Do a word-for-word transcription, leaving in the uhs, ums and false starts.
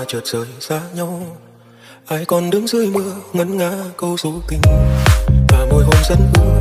chợt rời xa nhau. Ai còn đứng dưới mưa ngân nga câu ru tình, và môi hôn rất ưa